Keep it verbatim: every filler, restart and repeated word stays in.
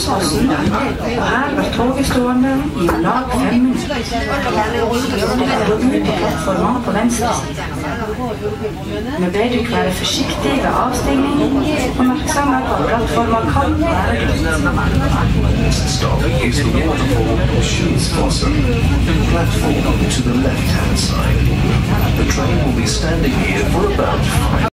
Åsåsen. Her var toget stående i om lag fem minutter. Dette ut på plattformene på venstre side. Vi ber dere være forsiktige ved avstigning, og oppmerksomme på at plattformer kan være Next stop is the waterfall Schutzfossen, platform to the left-hand side. The train will be standing here for about five